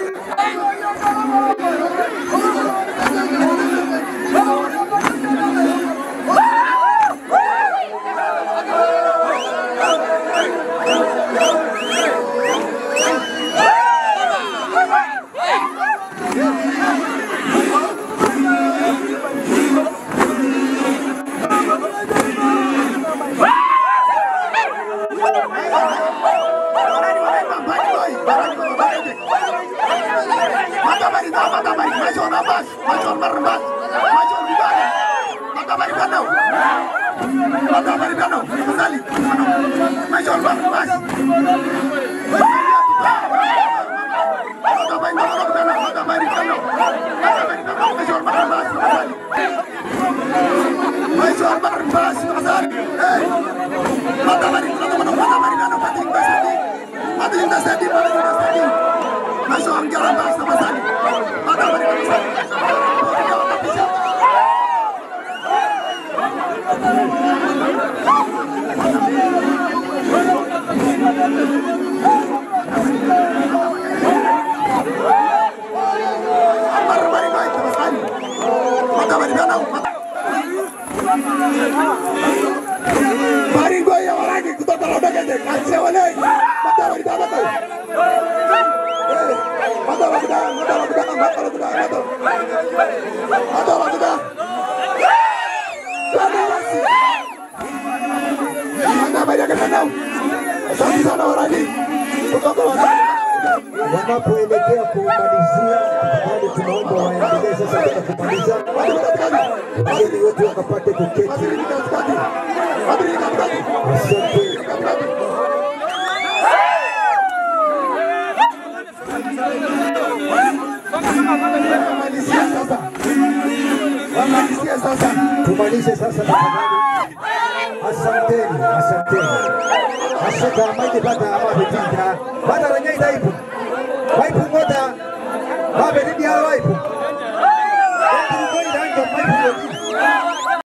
Wanapoelekea kumalizia, bali tunaomba waendelee sasa tena kumaliza ili wote wakapate kuketi. Asante. Tumalize sasa tafadhali. Asanteni, asanteni. Asante maji bada ama bada ranya idaipu. Waipu ngoda. Babe nidi ya waipu.